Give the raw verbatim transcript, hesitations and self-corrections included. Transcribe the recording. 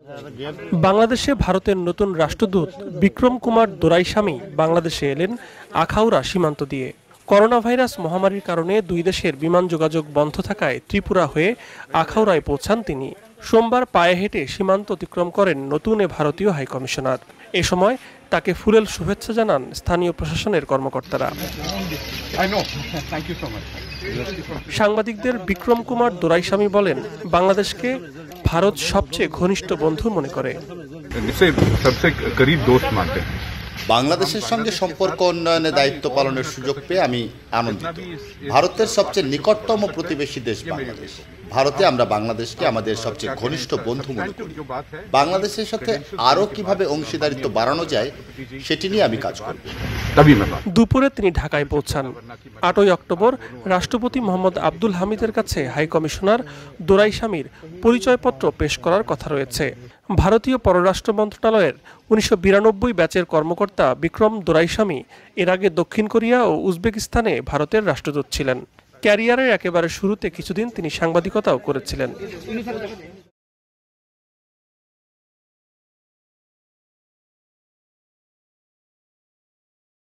বাংলাদেশে ভারতের নতুন রাষ্ট্রদূত বিক্রম কুমার দোরাইস্বামী বাংলাদেশে এলেন আখাউড়া সীমান্ত দিয়ে। করোনা ভাইরাস মহামারীর কারণে দুই দেশের বিমান যোগাযোগ বন্ধ থাকায় ত্রিপুরা হয়ে আখাউড়ায় পৌঁছান তিনি। সোমবার পায়ে হেঁটে সীমান্ত অতিক্রম করেন নতুন এ ভারতীয় হাইকমিশনার। এ সময় তাকে ফুলেল শুভেচ্ছা জানান স্থানীয় প্রশাসনের কর্মকর্তারা। সাংবাদিকদের বিক্রম কুমার দোরাইস্বামী বলেন, বাংলাদেশকে ভারত সবচেয়ে ঘনিষ্ঠ বন্ধু মনে করে। বাংলাদেশের সঙ্গে সম্পর্ক উন্নয়নে দায়িত্ব পালনের সুযোগ পেয়ে আমি আনন্দিত। ভারতের সবচেয়ে নিকটতম প্রতিবেশী দেশ বাংলাদেশ। ভারতে আমরা বাংলাদেশকে আমাদের সবচেয়ে ঘনিষ্ঠ বন্ধু মনে করি। বাংলাদেশের সাথে আরও কিভাবে অংশীদারিত্ব বাড়ানো যায় সেটি নিয়ে আমি কাজ করব। দুপুরে তিনি ঢাকায় পৌঁছান। আটই অক্টোবর রাষ্ট্রপতি মোহাম্মদ আব্দুল হামিদের কাছে হাইকমিশনার দোরাইস্বামীর পরিচয়পত্র পেশ করার কথা রয়েছে। ভারতীয় পররাষ্ট্র মন্ত্রণালয়ের উনিশশো বিরানব্বই ব্যাচের কর্মকর্তা বিক্রম দোরাইস্বামী এর আগে দক্ষিণ কোরিয়া ও উজবেকিস্তানে ভারতের রাষ্ট্রদূত ছিলেন। ক্যারিয়ারের একেবারে শুরুতে কিছুদিন তিনি সাংবাদিকতাও করেছিলেন।